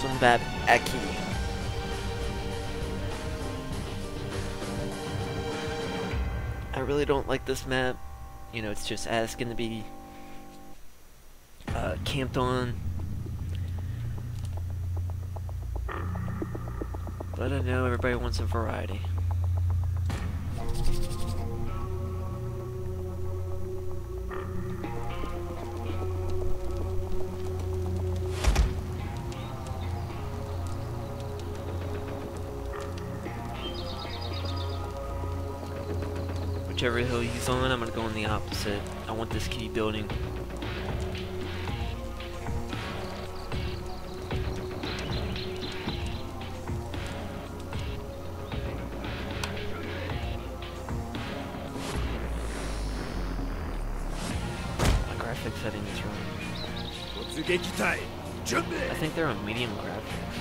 Sunbab Eki. I really don't like this map. You know, it's just asking to be camped on. But I know everybody wants a variety. Whichever hill he's on, I'm gonna go on the opposite. I want this key building. My graphics setting is wrong. I think they're on medium graphics.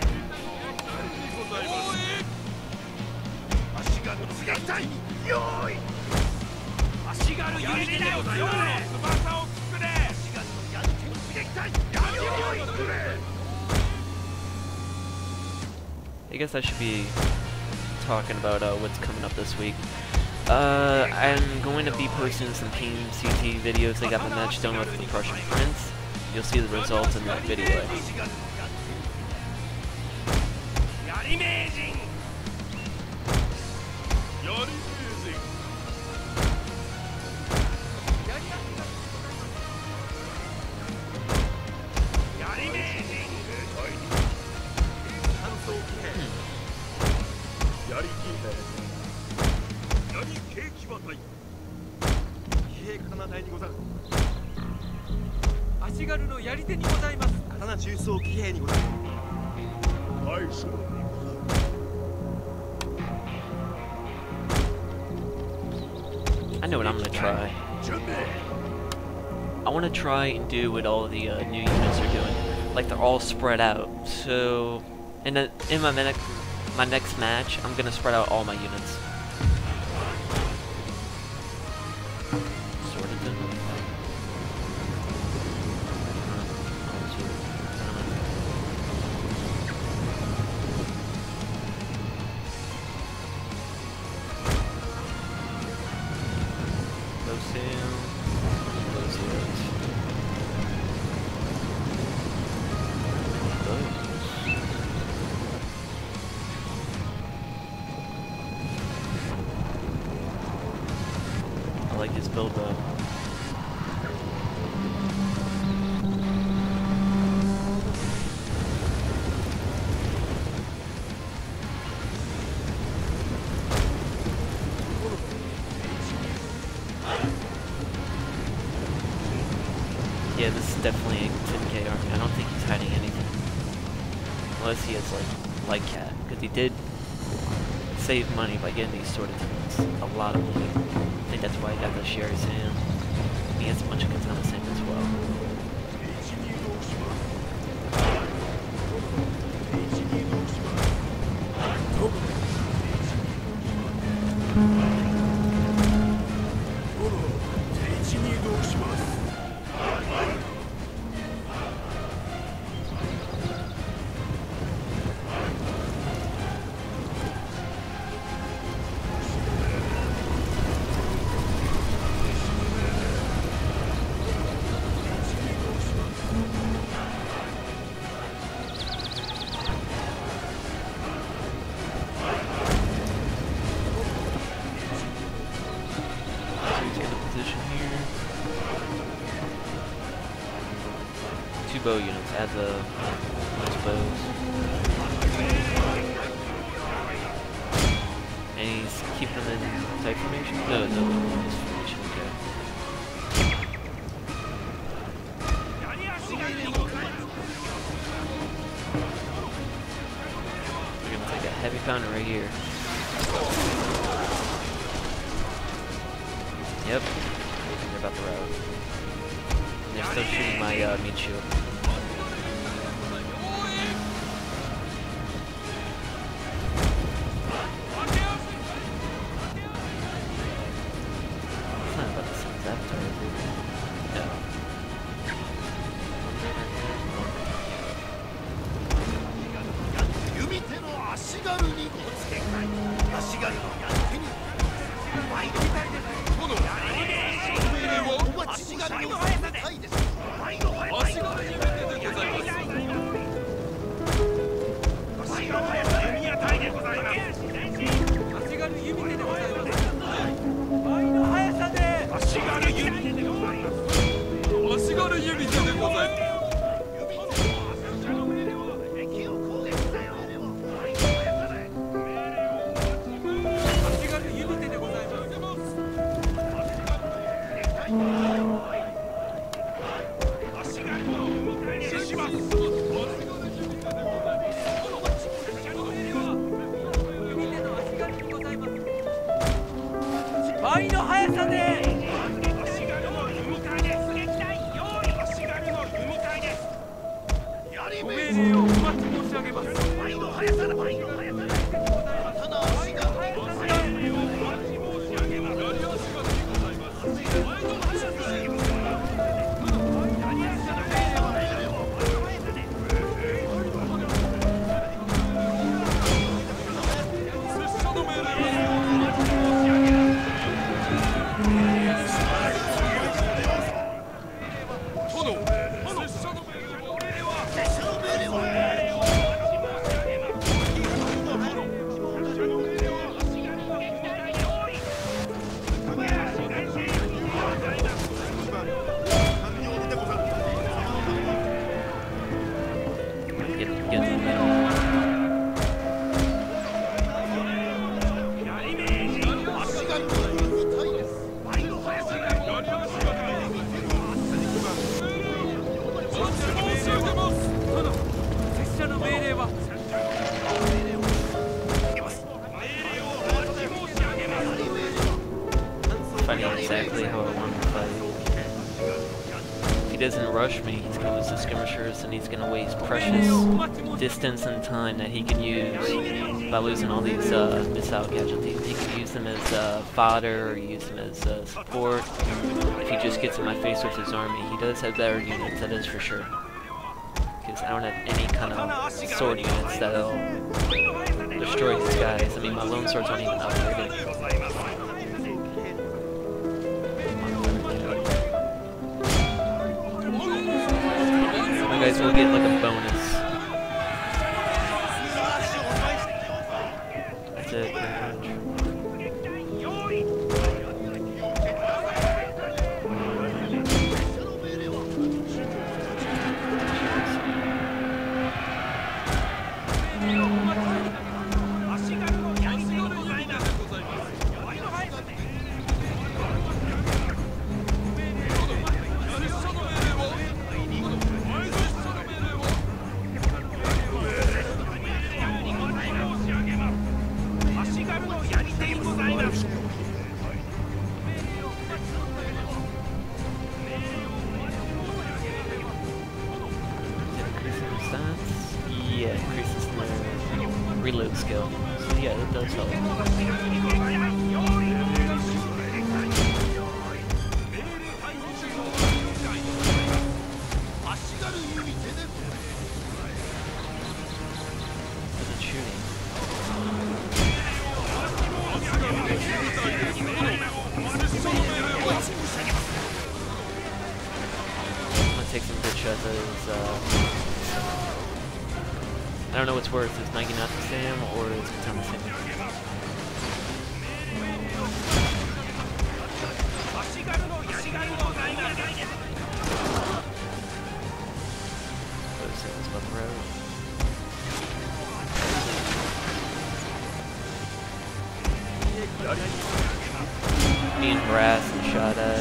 I guess I should be talking about what's coming up this week. I'm going to be posting some Team CT videos. I got the match done with the Prussian Prince. You'll see the results in that video. I know what I'm going to try. I want to try and do what all the new units are doing. Like, they're all spread out. So, in my next match, I'm going to spread out all my units. Sort of done. I like his build though. Yeah, this is definitely a 10k army. I don't think he's hiding anything. Unless he has like Cat, because he did save money by getting these sort of things. A lot of money. I think that's why he got the Sherry Sam. He has a bunch of Katana Sam as well. Two bow units, add the nice bows. And he's keeping them in tight formation? No, just formation, okay. We're gonna take a heavy pounder right here. Yep, they're about to rout. They're still shooting my meat shield. It's not about to send that turret. No. 倍の速さでご命令をお待ち申し上げます。倍の速さだ。倍の速さで fighting exactly how I want to fight. If he doesn't rush me, he's going to lose the skirmishers and he's going to waste precious distance and time that he can use by losing all these missile casualties. He can use them as fodder or use them as support. If he just gets in my face with his army, he does have better units, that is for sure. Because I don't have any kind of sword units that'll destroy these guys. I mean, my lone swords aren't even upgraded. You guys will get like a bonus. That's it, pretty much. Yeah, increases their reload skill. So yeah, that does help. Isn't shooting. I'm gonna take some good shots at his I don't know what's worse, is Naginata Sam or is Katana Sam. Those things by the road. Being harassed and shot at.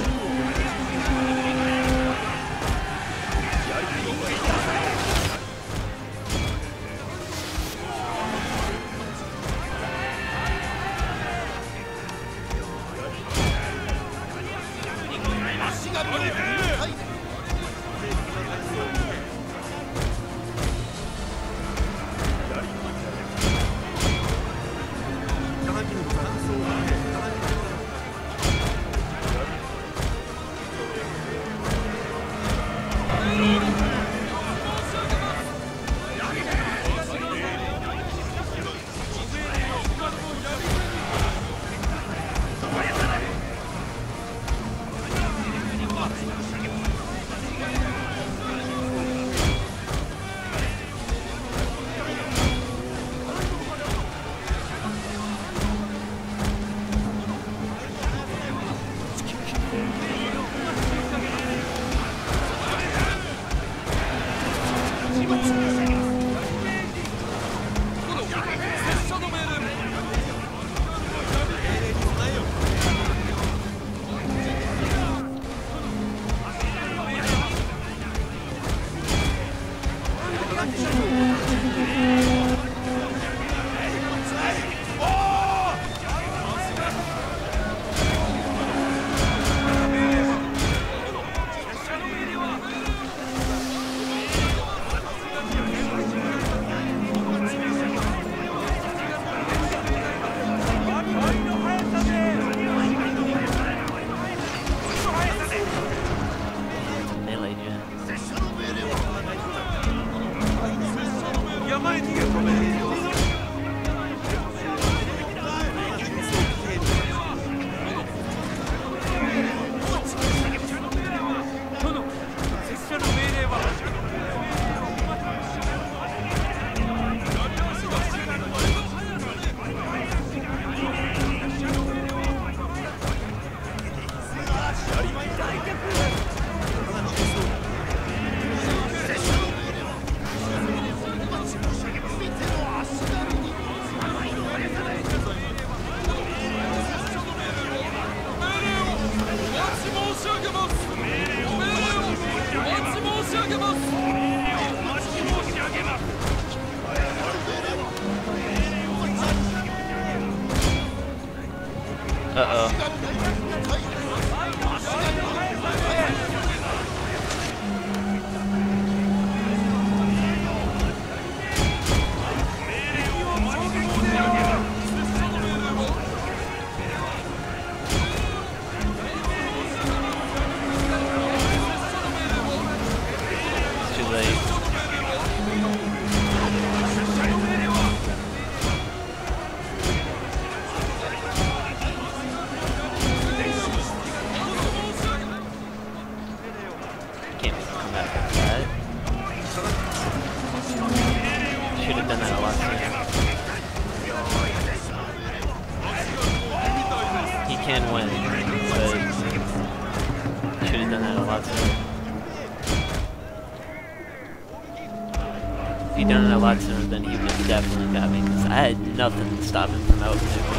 If he'd done it a lot sooner, then he would have definitely got me, because I had nothing to stop him from outmaneuering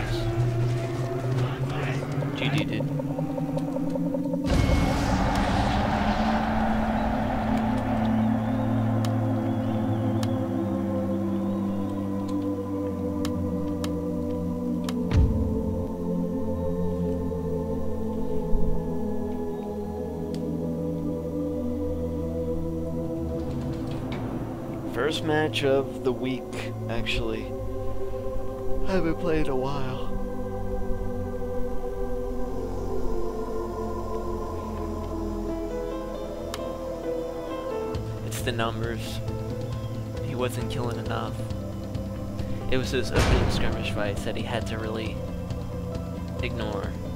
my forces. GG, dude. First match of the week, actually. I haven't played in a while. It's the numbers. He wasn't killing enough. It was his opening skirmish fights that he had to really ignore.